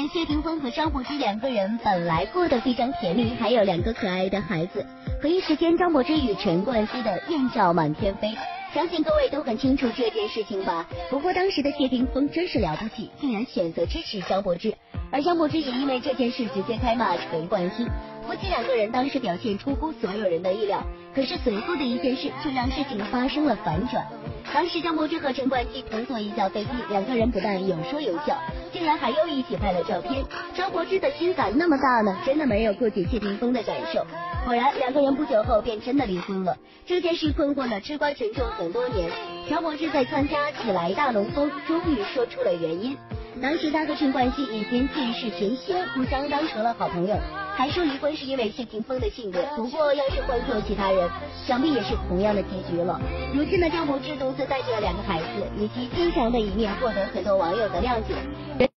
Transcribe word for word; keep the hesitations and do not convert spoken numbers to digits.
年，谢霆锋和张柏芝两个人本来过得非常甜蜜，还有两个可爱的孩子。可一时间，张柏芝与陈冠希的艳照满天飞，相信各位都很清楚这件事情吧。不过当时的谢霆锋真是了不起，竟然选择支持张柏芝，而张柏芝也因为这件事直接开骂陈冠希。夫妻两个人当时表现出乎所有人的意料，可是随后的一件事却让事情发生了反转。当时张柏芝和陈冠希同坐一架飞机，两个人不但有说有笑，竟然还又一起拍了照片。张柏芝的心胆那么大呢，真的没有顾及谢霆锋的感受。果然，两个人不久后便真的离婚了。这件事困惑了吃瓜群众很多年。张柏芝在参加起来大龙凤，终于说出了原因。当时他和陈冠希已经见识甜心，互相当成了好朋友，还说离婚是因为谢霆锋的性格。不过要是换做其他人，想必也是同样的结局了。如今的张柏芝独自带着两个孩子，以及坚强的一面获得很多网友的谅解。